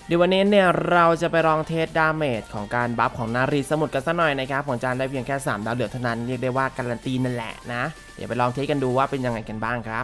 เดี๋ยววันนี้เนี่ยเราจะไปลองเทสดาเมจของการบัฟของนารีสมุทรกันสักหน่อยนะครับของจานได้เพียงแค่3ดาวเหลืองเท่านั้นเรียกได้ว่าการันตีนั่นแหละนะเดี๋ยวไปลองเทสกันดูว่าเป็นยังไงกันบ้างครับ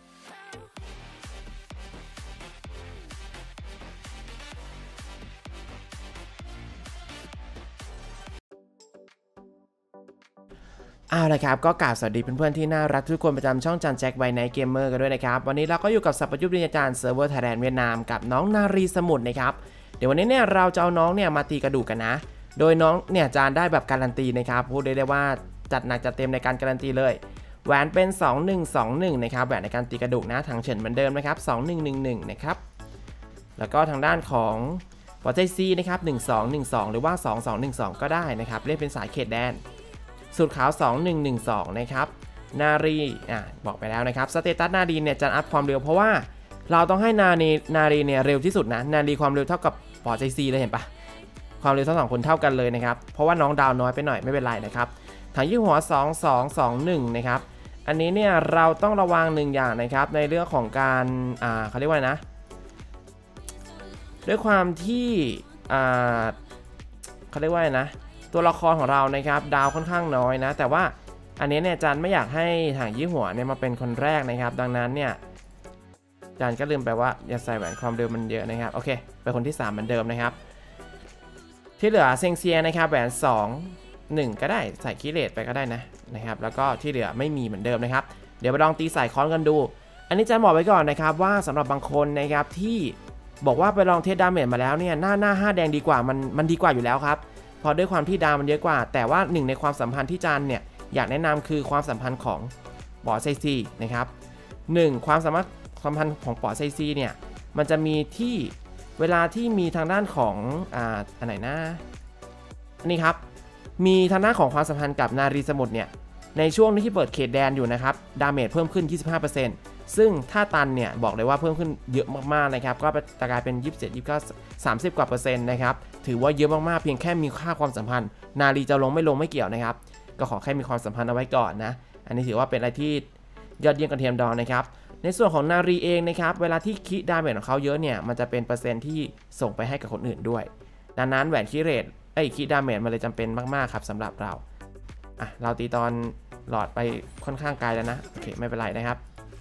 เอาละครับก็กล่าวสวัสดีเพื่อนๆที่น่ารักทุกคนประจำช่องจันแจ็คไวไนท์เกมเมอร์กันด้วยนะครับวันนี้เราก็อยู่กับสัพยุทธ์วิญญาณเซิร์ฟเวอร์ไทยแลนด์เวียดนามกับน้องนารีสมุทรนะครับเดี๋ยววันนี้เนี่ยเราจะเอาน้องเนี่ยมาตีกระดูกกันนะโดยน้องเนี่ยจานได้แบบการันตีนะครับพูดได้ว่าจัดหนักจัดเต็มในการการันตีเลยแหวนเป็น2121นะครับแหวนในการตีกระดูกนะทางเฉินเหมือนเดิมนะครับ2111นะครับแล้วก็ทางด้านของหัวใจซีนะครับ1212หรือว่า2212ก็ได้นะครับเรียกเป็นสายเขตแดนสูตรขาว2112นะครับนารีบอกไปแล้วนะครับสเตตัสนารีเนี่ยจะอัพความเร็วเพราะว่าเราต้องให้นารีเนี่ยเร็วที่สุดนะนารีความเร็วเท่ากับปอใจซีเลยเห็นปะความเร็วทั้ง2คนเท่ากันเลยนะครับเพราะว่าน้องดาวน้อยไปหน่อยไม่เป็นไรนะครับถังยี่หัว2221นะครับอันนี้เนี่ยเราต้องระวัง1อย่างนะครับในเรื่องของการเขาเรียกว่านะด้วยความที่เขาเรียกว่านะตัวละครของเรานะครับดาวค่อนข้างน้อยนะแต่ว่าอันนี้เนี่ยจันไม่อยากให้ถังยี่หัวเนี่ยมาเป็นคนแรกนะครับดังนั้นเนี่ยจันก็ลืมไปว่าอย่าใส่แหวนความเร็วมันเยอะนะครับโอเคเป็นคนที่3เหมือนเดิมนะครับที่เหลือเซงเซียนะครับแหวน2 1ก็ได้ใส่คิเลตไปก็ได้นะครับแล้วก็ที่เหลือไม่มีเหมือนเดิมนะครับเดี๋ยวไปลองตีสายค้อนกันดูอันนี้จันบอกไว้ก่อนนะครับว่าสำหรับบางคนนะครับที่บอกว่าไปลองเทสดาเมจมาแล้วเนี่ยหน้า5แดงดีกว่ามันดีกว่าอยู่แล้วครับพอด้วยความที่ดาวมันเยอะกว่าแต่ว่าหนึ่งในความสัมพันธ์ที่จันเนี่ยอยากแนะนำคือความสัมพันธ์ของปอไซซีนะครับ1ความสัมพันธ์ของปอไซซีเนี่ยมันจะมีที่เวลาที่มีทางด้านของอันไหนนะนี่ครับมีทางด้านของความสัมพันธ์กับนารีสมุทรเนี่ยในช่วงที่เปิดเขตแดนอยู่นะครับดาเมจเพิ่มขึ้น 25% ซึ่งถ้าตันเนี่ยบอกเลยว่าเพิ่มขึ้นเยอะมากๆนะครับก็จะกลายเป็น27 29 30กว่า%นะครับถือว่าเยอะมากๆเพียงแค่มีค่าความสัมพันธ์นารีจะลงไม่เกี่ยวนะครับก็ขอแค่มีความสัมพันธ์เอาไว้ก่อนนะอันนี้ถือว่าเป็นอะไรที่ยอดเยี่ยมกระเทียมดองนะครับในส่วนของนารีเองนะครับเวลาที่คิดาเมจของเขาเยอะเนี่ยมันจะเป็นเปอร์เซ็นต์ที่ส่งไปให้กับคนอื่นด้วยดังนั้นแหวนคิเรตคิดาเมจมันเลยจำเป็นมากๆครับสำหรับเราเราตีตอนหลอดไปค่อนข้างไกลแล้วนะโอเคไม่เป็นไรนะครับ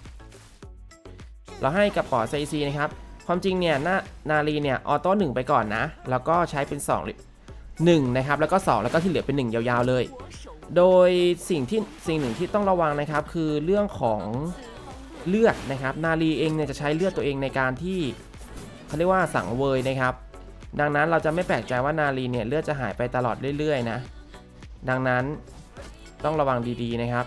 เราให้กับปอไซซีนะครับความจริงเนี่ยนารีเนี่ยออโต้1ไปก่อนนะแล้วก็ใช้เป็น1นะครับแล้วก็2แล้วก็ที่เหลือเป็น1ยาวๆเลยโดยสิ่งหนึ่งที่ต้องระวังนะครับคือเรื่องของเลือดนะครับนารีเองเนี่ยจะใช้เลือดตัวเองในการที่เขาเรียกว่าสังเวยนะครับดังนั้นเราจะไม่แปลกใจว่านารีเนี่ยเลือดจะหายไปตลอดเรื่อยๆนะดังนั้นต้องระวังดีๆนะครับ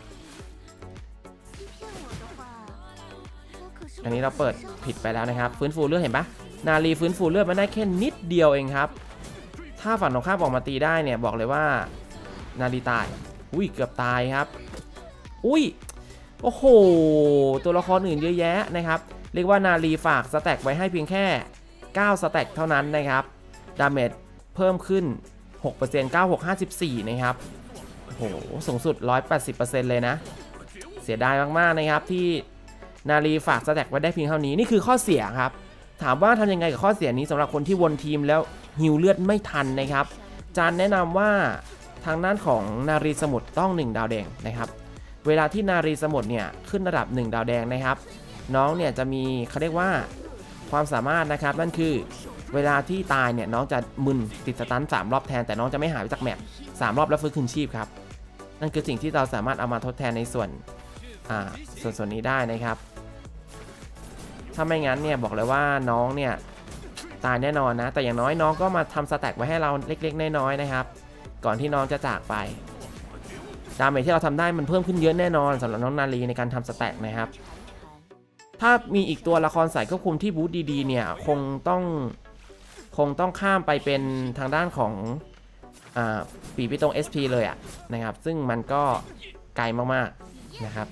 อันนี้เราเปิดผิดไปแล้วนะครับฟื้นฟูเลือดเห็นปะนารีฟื้นฟูเลือดมาได้แค่นิดเดียวเองครับถ้าฝั่งตรงข้ามออกมาตีได้เนี่ยบอกเลยว่านารีตายเกือบตายครับโอ้โหตัวละครอื่นเยอะแยะนะครับเรียกว่านารีฝากสแต็กไว้ให้เพียงแค่9สแต็กเท่านั้นนะครับดาเมจเพิ่มขึ้น 6% 9654นะครับโอ้โหสูงสุด 180% เลยนะเสียดายมากๆนะครับที่นารีฝากสแต็กไว้ได้เพียงเท่านี้นี่คือข้อเสียครับถามว่าทำยังไงกับข้อเสียนี้สำหรับคนที่วนทีมแล้วฮิวเลือดไม่ทันนะครับจานแนะนำว่าทางด้านของนารีสมุทรต้อง1ดาวแดงนะครับเวลาที่นารีสมุทรเนี่ยขึ้นระดับ1ดาวแดงนะครับน้องเนี่ยจะมีเขาเรียกว่าความสามารถนะครับนั่นคือเวลาที่ตายเนี่ยน้องจะมึนติดสตัน3รอบแทนแต่น้องจะไม่หายไปจากแมป3รอบแล้วฟื้นคืนชีพครับนั่นคือสิ่งที่เราสามารถเอามาทดแทนในส่วนนี้ได้นะครับถ้าไม่งั้นเนี่ยบอกเลยว่าน้องเนี่ยตายแน่นอนนะแต่อย่างน้อยน้องก็มาทำสแต็กไว้ให้เราเล็กๆน้อยๆนะครับก่อนที่น้องจะจากไปดาเมจที่เราทำได้มันเพิ่มขึ้นเยอะแน่นอนสำหรับน้องนารีในการทำสแต็กนะครับถ้ามีอีกตัวละครสายควบคุมที่บูทดีๆเนี่ยคงต้องข้ามไปเป็นทางด้านของปีพิตรง SP เลยนะครับซึ่งมันก็ไกลมากๆนะครับ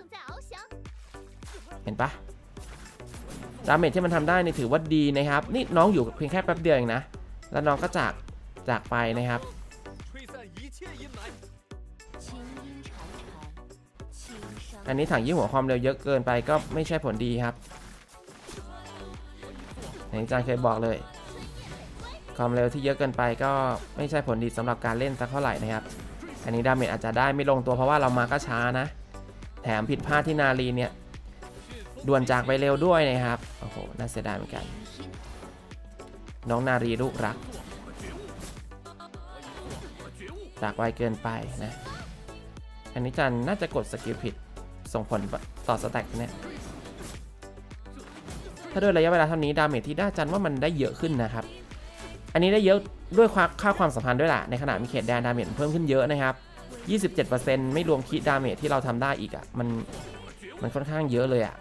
เห็นปะดาเมจที่มันทำได้นี่ถือว่าดีนะครับนี่น้องอยู่เพียงแค่แป๊บเดียวเองนะแล้วน้องก็จากไปนะครับอันนี้ถังยี่หัวความเร็วเยอะเกินไปก็ไม่ใช่ผลดีครับอย่างที่อาจารย์เคยบอกเลยความเร็วที่เยอะเกินไปก็ไม่ใช่ผลดีสำหรับการเล่นสักเท่าไหร่นะครับอันนี้ดาเมจอาจจะได้ไม่ลงตัวเพราะว่าเรามาก็ช้านะแถมผิดพลาดที่นารีเนี่ยด่วนจากไปเร็วด้วยนะครับโอ้โหน่าเสียดายเหมือนกันน้องนารีลูกรักจากไวเกินไปนะอันนี้จันน่าจะกดสกิลผิดส่งผลต่อสแต็กเนี่ยถ้าด้วยระยะเวลาเท่านี้ดาเมจที่ได้จันว่ามันได้เยอะขึ้นนะครับอันนี้ได้เยอะด้วยค่าความสัมพันธ์ด้วยล่ะในขณะมีเขตแดนดาเมจเพิ่มขึ้นเยอะนะครับ 27% ไม่รวมคิดดาเมจที่เราทำได้อีกอ่ะมันค่อนข้างเยอะเลยอ่ะ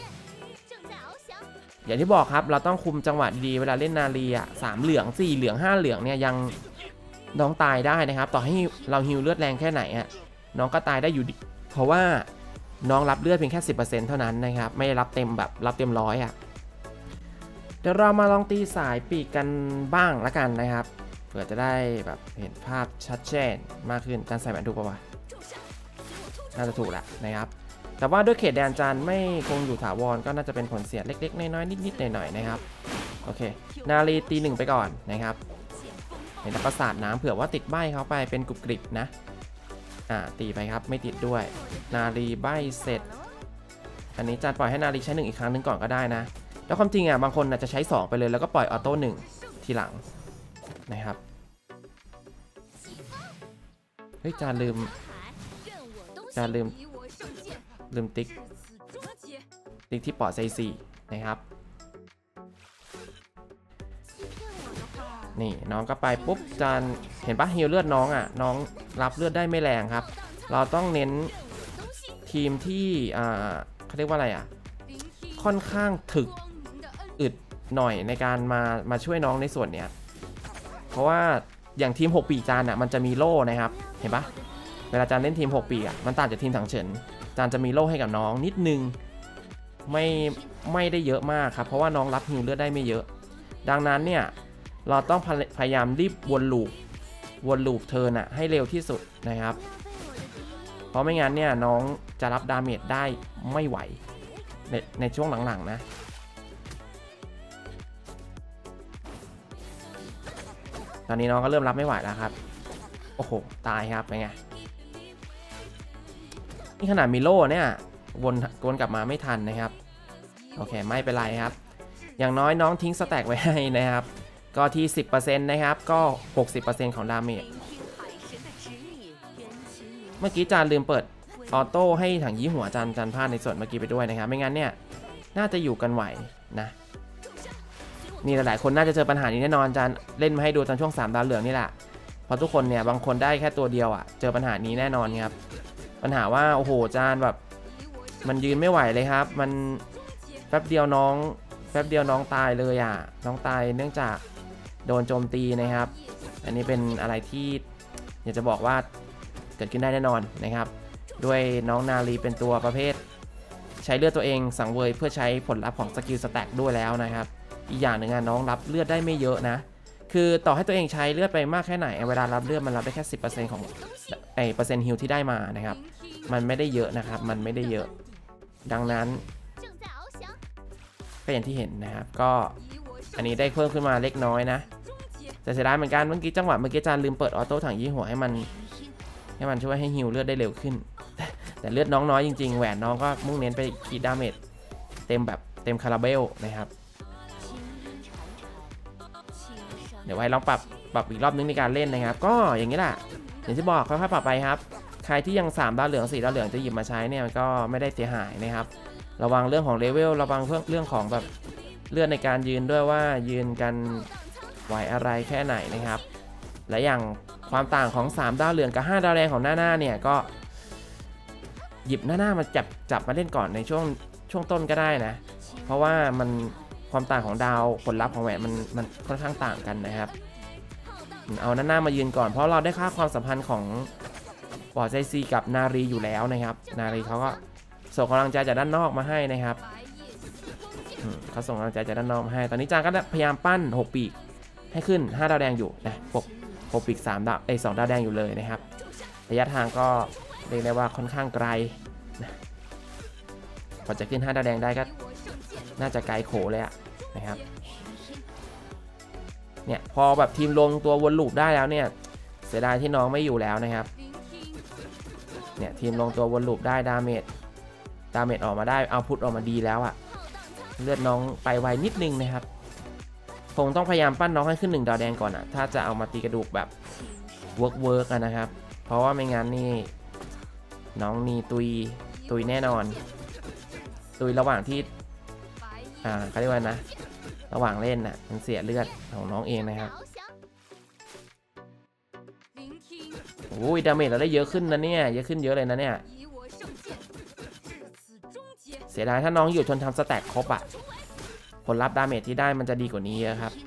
อย่างที่บอกครับเราต้องคุมจังหวะดีๆเวลาเล่นนารีอ่ะ3เหลือง4เหลือง5เหลืองเนี่ยยังน้องตายได้นะครับต่อให้เราฮิวเลือดแรงแค่ไหนอ่ะน้องก็ตายได้อยู่ดีเพราะว่าน้องรับเลือดเพียงแค่ 10% เท่านั้นนะครับไม่ได้รับเต็มแบบรับเต็มร้อยอ่ะเดี๋ยวเรามาลองตีสายปีกกันบ้างละกันนะครับเผื่อจะได้แบบเห็นภาพชัดเจนมากขึ้นการใส่แหวนถูกปะวะน่าจะถูกแหละนะครับแต่ว่าด้วยเขตแดนจันไม่คงอยู่ถาวรก็น่าจะเป็นผลเสียเล็กๆน้อยๆนิดๆหน่อยๆนะครับโอเคนารีตี1ไปก่อนนะครับเห็นประสาทน้ำเผื่อว่าติดใบเขาไปเป็นกรุบกริบนะตีไปครับไม่ติดด้วยนารีใบเสร็จอันนี้จันปล่อยให้นารีใช้1อีกครั้งนึงก่อนก็ได้นะแล้วความจริงบางคนจะใช้2ไปเลยแล้วก็ปล่อยออโต้1ทีหลังนะครับเฮ้ยจานลืมติ๊กที่ปอดไซ4นะครับนี่น้องก็ไปปุ๊บจานเห็นปะฮิลเลือดน้องน้องรับเลือดได้ไม่แรงครับเราต้องเน้นทีมที่เขาเรียกว่าอะไรค่อนข้างถึกอึดหน่อยในการมาช่วยน้องในส่วนเนี้ยเพราะว่าอย่างทีม6ปีจานมันจะมีโล่นะครับเห็นปะเวลาจานเล่นทีม6ปีมันต่างจากทีมถังเฉินจานจะมีโล่ให้กับน้องนิดนึงไม่ได้เยอะมากครับเพราะว่าน้องรับฮิลเลือดได้ไม่เยอะดังนั้นเนี่ยเราต้องพยายามรีบวนลูปเทิร์นให้เร็วที่สุดนะครับเพราะไม่งั้นเนี่ยน้องจะรับดาเมจได้ไม่ไหวในช่วงหลังๆนะตอนนี้น้องก็เริ่มรับไม่ไหวแล้วครับโอ้โหตายครับเป็นไงนี่ขนาดมีโล่เนี่ยวนกลับมาไม่ทันนะครับโอเคไม่เป็นไรครับอย่างน้อยน้องทิ้งสแต็กไว้ให้นะครับก็ที่ 10% นะครับก็ 60% ของดาเมจเมื่อกี้จานลืมเปิดออโต้ให้ถังยี่หัวจานพลาดในส่วนเมื่อกี้ไปด้วยนะครับไม่งั้นเนี่ยน่าจะอยู่กันไหวนะนี่หลายๆคนน่าจะเจอปัญหานี้แน่นอนจานเล่นมาให้ดูตอนช่วง3ดาวเหลืองนี่แหละเพราะทุกคนเนี่ยบางคนได้แค่ตัวเดียวเจอปัญหานี้แน่นอนครับปัญหาว่าโอ้โหจานแบบมันยืนไม่ไหวเลยครับมันแป๊บเดียวน้องตายเลยน้องตายเนื่องจากโดนโจมตีนะครับอันนี้เป็นอะไรที่อยากจะบอกว่าเกิดขึ้นได้แน่นอนนะครับด้วยน้องนารีเป็นตัวประเภทใช้เลือดตัวเองสังเวยเพื่อใช้ผลลัพธ์ของสกิลสแต็กด้วยแล้วนะครับอีกอย่างหนึ่งน้องรับเลือดได้ไม่เยอะนะคือต่อให้ตัวเองใช้เลือดไปมากแค่ไหนเวลารับเลือดมันรับได้แค่ 10% ของเปอร์เซ็นต์ฮิลที่ได้มานะครับมันไม่ได้เยอะนะครับมันไม่ได้เยอะดังนั้นก็อย่างที่เห็นนะครับก็อันนี้ได้เพิ่มขึ้นมาเล็กน้อยนะแต่เสียดายเหมือนกันเมื่อกี้จังหวะเมื่อกี้จานลืมเปิดออโต้ถังยี่หัวให้มันช่วยให้ฮิลเลือดได้เร็วขึ้นแต่เลือดน้องน้อยจริงๆแหวนน้องก็มุ่งเน้นไปคีดดาเมจเต็มคาราเบลนะครับเดี๋ยวไว้ลองปรับอีกรอบนึงในการเล่นนะครับก็อย่างนี้แหละอย่างที่บอกค่อยๆปรับไปครับใครที่ยัง3ดาวเหลือง4ดาวเหลืองจะหยิบมาใช้เนี่ยก็ไม่ได้เสียหายนะครับระวังเรื่องของเลเวลระวังเรื่องของแบบเลือดในการยืนด้วยว่ายืนกันไหวอะไรแค่ไหนนะครับและอย่างความต่างของ3ดาวเหลืองกับ5ดาวแดงของหน้าเนี่ยก็หยิบหน้ามาจับมาเล่นก่อนในช่วงต้นก็ได้นะเพราะว่ามันความต่างของดาวผลลัพธ์ของแหวนมันค่อนข้างต่างกันนะครับเอาหน้ามายืนก่อนเพราะเราได้ค่าความสัมพันธ์ของปอดใจซีกับนารีอยู่แล้วนะครับนารีเขาก็ส่งกำลังใจจากด้านนอกมาให้นะครับเขาส่งกำลังใจจากด้านนอกมาให้ตอนนี้จางก็พยายามปั้น6ปีกให้ขึ้น5ดาวแดงอยู่นะ6ปีก2ดาวแดงอยู่เลยนะครับระยะทางก็เรียกได้ว่าค่อนข้างไกลนะพอจะขึ้น5ดาวแดงได้ก็น่าจะไกลโขเลยนะครับเนี่ยพอแบบทีมลงตัววนลูปได้แล้วเนี่ยเสียดายที่น้องไม่อยู่แล้วนะครับเนี่ยทีมลงตัววนลูปได้ดาเมจออกมาได้เอาพุทออกมาดีแล้วอะเลือดน้องไปไวนิดนึงนะครับคงต้องพยายามปั้นน้องให้ขึ้น1 ดาวแดงก่อนอะถ้าจะเอามาตีกระดูกแบบเวิร์กนะครับเพราะว่าไม่งั้นนี่น้องนี่ตุยแน่นอนตุยระหว่างที่เขาเรียกว่านะระหว่างเล่นน่ะมันเสียเลือดของน้องเองนะครับโอ้ยดาเมจเราได้เยอะขึ้นนะเนี่ยเยอะขึ้นเยอะเลยนะเนี่ยเสียดายถ้าน้องอยู่จนทำสแต็กครบอะผลลัพธ์ดาเมจที่ได้มันจะดีกว่านี้เยอะครับ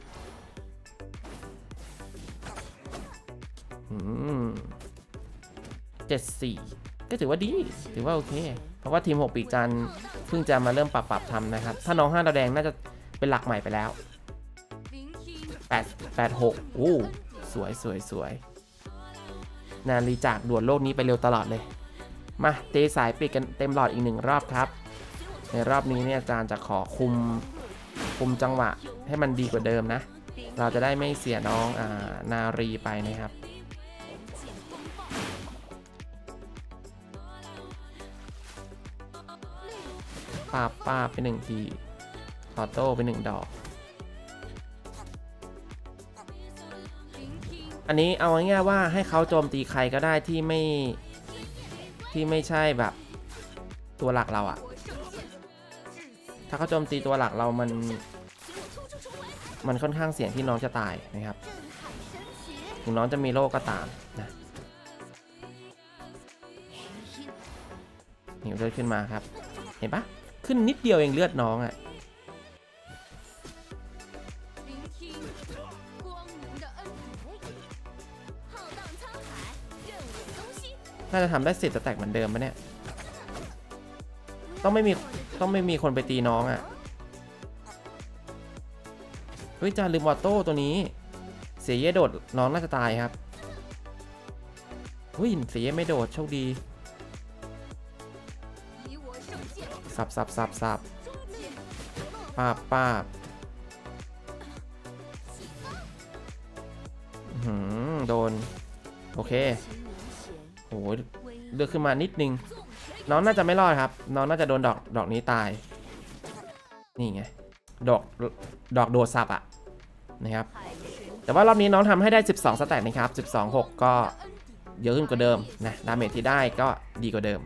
74ก็ถือว่าดีถือว่าโอเคเพราะว่าทีม6 ปีกจันเพิ่งจะมาเริ่มปรับทำนะครับถ้าน้อง5 ดาวแดงน่าจะเป็นหลักใหม่ไปแล้ว86โอ้สวยนาลีจากด่วนโลกนี้ไปเร็วตลอดเลยมาเตะสายปีกกันเต็มหลอดอีก1 รอบครับในรอบนี้เนี่ยอาจารย์จะขอคุมจังหวะให้มันดีกว่าเดิมนะเราจะได้ไม่เสียน้องนารีไปนะครับป้าไป1 ทีออโต้ไป1 ดอกอันนี้เอาง่ายๆว่าให้เขาโจมตีใครก็ได้ที่ไม่ใช่แบบตัวหลักเราอะถ้าเขาโจมตีตัวหลักเรามันค่อนข้างเสี่ยงที่น้องจะตายนะครับถึงน้องจะมีโรคก็ตามนะหิวเลือดขึ้นมาครับเห็นปะขึ้นนิดเดียวเองเลือดน้องอะน่าจะทำได้10 สแต็กเหมือนเดิมปะเนี่ยต้องไม่มีคนไปตีน้องอ่ะเฮ้ยจาลืมออโต้ตัวนี้เสียเย่โดดน้องน่าจะตายครับเฮ้ยเสียเย่ไม่โดดโชคดีสับป้าโดนโอเคโอ้โหเลือกขึ้นมานิดนึงน้องน่าจะไม่รอดครับน้องน่าจะโดนดอกนี้ตายนี่ไงดอกโดดสับอะนะครับแต่ว่ารอบนี้น้องทำให้ได้12 สแต็กนะครับ12-6ก็เยอะขึ้นกว่าเดิมนะดาเมจที่ได้ก็ดีกว่าเดิม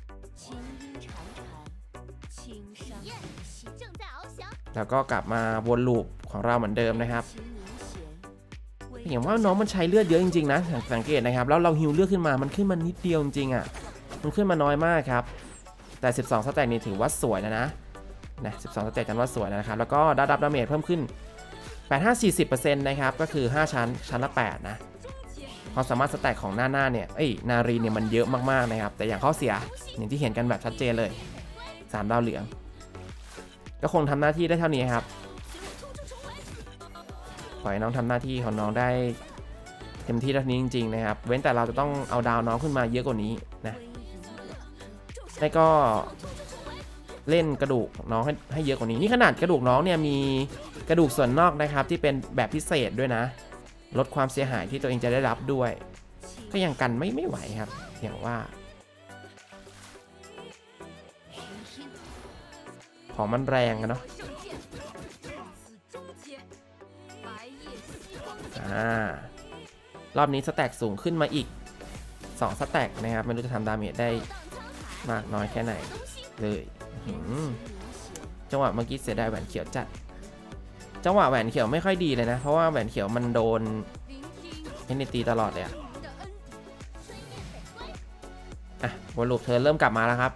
แล้วก็กลับมาวนลูปของเราเหมือนเดิมนะครับเห็นว่าน้องมันใช้เลือดเยอะจริงๆนะสังเกตนะครับแล้วเราฮิวเลือดขึ้นมามันขึ้นมานิดเดียวจริงๆอ่ะมันขึ้นมาน้อยมากครับแต่12 สแต็กนี่ถือว่าสวยแล้วนะ12 สแต็กกันว่าสวยแล้วนะครับแล้วก็ดาเมจเพิ่มขึ้น 40% นะครับก็คือ5 ชั้นละ8นะความสามารถสแต็กของหน้าเนี่ยนารีเนี่ยมันเยอะมากๆนะครับแต่อย่างข้อเสียอย่างที่เห็นกันแบบชัดเจนเลย3 ดาวเหลืองก็คงทำหน้าที่ได้เท่านี้ครับปล่อยน้องทำหน้าที่ของน้องได้เต็มที่เท่านี้จริงๆนะครับเว้นแต่เราจะต้องเอาดาวน้องขึ้นมาเยอะกว่านี้นะแล้วก็เล่นกระดูกน้องให้เยอะกว่านี้นี่ขนาดกระดูกน้องเนี่ยมีกระดูกส่วนนอกนะครับที่เป็นแบบพิเศษด้วยนะลดความเสียหายที่ตัวเองจะได้รับด้วยก็ยังกันไม่ไหวครับอย่างว่าของมันแรงอะเนาะรอบนี้สแต็กสูงขึ้นมาอีก2 สแต็กนะครับไม่รู้จะทำดาเมจได้มากน้อยแค่ไหนเลยจังหวะเมื่อกี้เสียดายแหวนเขียวจัดจังหวะแหวนเขียวไม่ค่อยดีเลยนะเพราะว่าแหวนเขียวมันโดนเฮนนิตีตลอดเลยวนลูปเธอเริ่มกลับมาแล้วครับ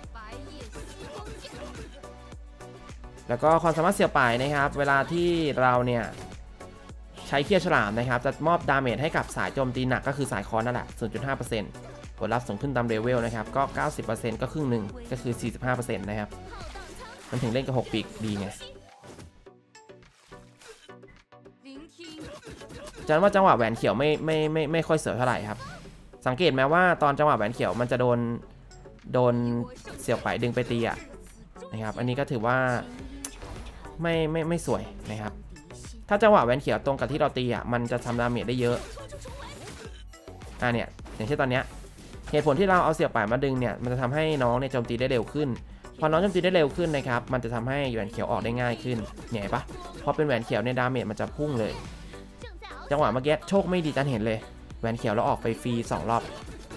แล้วก็ความสามารถเสียบป่ายนะครับเวลาที่เราเนี่ยใช้เขี้ยวฉลามนะครับจะมอบดาเมจให้กับสายโจมตีหนักก็คือสายคอนนั่นแหละ 0.5% ผลลัพธ์สูงขึ้นตามเลเวลนะครับก็ 90% ก็ครึ่งหนึ่งก็คือ 45% นะครับมันถึงเล่นกับ6 ปีกดีไงจันว่าจังหวะแหวนเขียวไม่ค่อยเสียวเท่าไหร่ครับสังเกตไหมว่าตอนจังหวะแหวนเขียวมันจะโดนเสี่ยวไปดึงไปตีนะครับอันนี้ก็ถือว่าไม่สวยนะครับถ้าจังหวะแหวนเขียวตรงกับที่เราตีอ่ะมันจะทำดาเมจได้เยอะเนี่ยอย่างเช่นตอนเนี้ยเหตุผลที่เราเอาเสียบป่ายมาดึงเนี่ยมันจะทำให้น้องเนี่ยโจมตีได้เร็วขึ้นพอน้องโจมตีได้เร็วขึ้นนะครับมันจะทำให้แหวนเขียวออกได้ง่ายขึ้นเนี่ยปะพอเป็นแหวนเขียวเนี่ยดาเมจมันจะพุ่งเลยจังหวะเมื่อกี้โชคไม่ดีจันเห็นเลยแหวนเขียวเราออกไปฟรี2 รอบ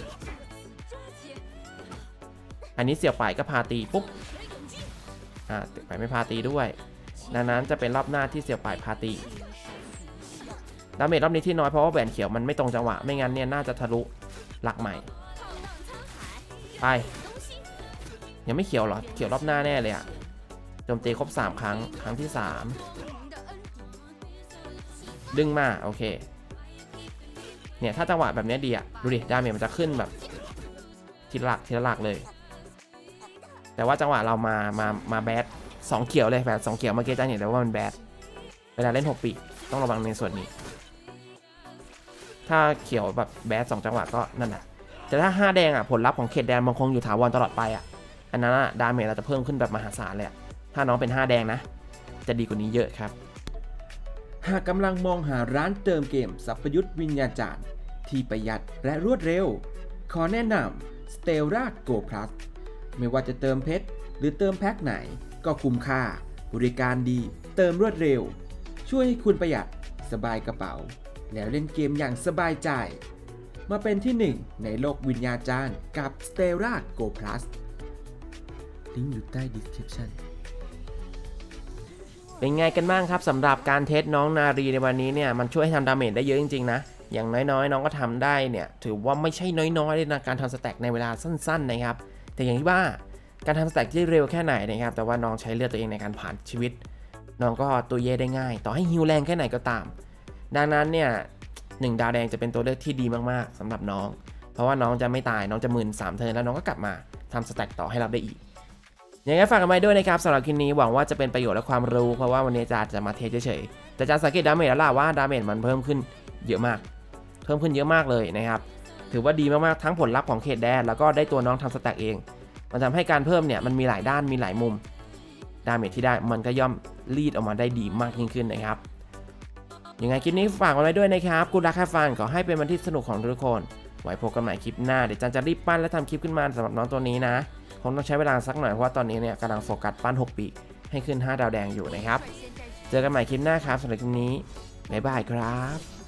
อันนี้เสียบป่ายก็พาตีปุ๊บไปไม่พาตีด้วยดังนั้นจะเป็นรอบหน้าที่เสียบป่ายพาตีดาเมจรอบนี้ที่น้อยเพราะว่าแหวนเขียวมันไม่ตรงจังหวะไม่งั้นเนี่ยน่าจะทะลุหลักใหม่ไปยังไม่เขียวหรอเขียวรอบหน้าแน่เลยอะโจมตีครบ3 ครั้งครั้งที่3ดึงมาโอเคเนี่ยถ้าจังหวะแบบนี้ดีอะดูดิดาเมจมันจะขึ้นแบบทีละหลักเลยแต่ว่าจังหวะเรามาแบด2 เขียวเลยแบบ2 เขียวเมื่อกี้จะเห็นแล้วว่ามันแบดเวลาเล่น6 ปีต้องระวังในส่วนนี้ถ้าเขียวแบบแบด2 จังหวะก็นั่นแหละแต่ถ้า5 แดงผลลัพธ์ของเขตแดนมันคงอยู่ถาวรตลอดไปอันนั้นดาเมจเราจะเพิ่มขึ้นแบบมหาศาลเลยถ้าน้องเป็น5 แดงนะจะดีกว่านี้เยอะครับหากกำลังมองหาร้านเติมเกมสัพยุทธ์วิญญาจารย์ที่ประหยัดและรวดเร็วขอแนะนำ Stellar Go Plus ไม่ว่าจะเติมเพชรหรือเติมแพ็คไหนก็คุ้มค่าบริการดีเติมรวดเร็วช่วยให้คุณประหยัดสบายกระเป๋าแล้วเล่นเกมอย่างสบายใจมาเป็นที่1ในโลกวิญญาจารย์กับ Stellar Go Plus ลิงก์อยู่ใต้ description เป็นไงกันบ้างครับสำหรับการเทสน้องนารีในวันนี้เนี่ยมันช่วยให้ทำดาเมจได้เยอะจริงๆนะอย่างน้อยๆน้องก็ทำได้เนี่ยถือว่าไม่ใช่น้อยๆเลยนะการทำสแต็กในเวลาสั้นๆนะครับแต่อย่างที่ว่าการทำสแต็กที่เร็วแค่ไหนนะครับแต่ว่าน้องใช้เลือดตัวเองในการผ่านชีวิตน้องก็ตัวเย่ได้ง่ายต่อให้ฮิวแรงแค่ไหนก็ตามดังนั้นเนี่ย1 ดาวแดงจะเป็นตัวเลือกที่ดีมากๆสำหรับน้องเพราะว่าน้องจะไม่ตายน้องจะ13 เทิร์นแล้วน้องก็กลับมาทำสแต็กต่อให้เราได้อีกยังไงฝากกันไว้ด้วยนะครับสำหรับคลิปนี้หวังว่าจะเป็นประโยชน์และความรู้เพราะว่าวันนี้จะมาเทสเฉยๆแต่จะสังเกตดาเมจแล้วล่ะว่าดาเมจมันเพิ่มขึ้นเยอะมากเลยนะครับถือว่าดีมากๆทั้งผลลัพธ์ของเขตแดนแล้วก็ได้ตัวน้องทำสแต็กเองมันทำให้การเพิ่มเนี่ยมันมีหลายด้านมีหลายมุมดาเมจที่ได้มันก็ย่อมรีดออกมาได้ดีมากยิ่งขึ้นนะครับยังไงคลิปนี้ฝากไว้ด้วยนะครับกูรักแค่ฟันขอให้เป็นวันที่สนุกของทุกคนไว้พบกันใหม่คลิปหน้าเดี๋ยวจันจะรีบปั้นและทำคลิปขึ้นมาสำหรับน้องตัวนี้นะคงต้องใช้เวลาสักหน่อยเพราะว่าตอนนี้เนี่ยกำลังโฟกัสปั้น6 ปีให้ขึ้น5 ดาวแดงอยู่นะครับเจอกันใหม่คลิปหน้าครับสำหรับคลิปนี้บ๊ายบายครับ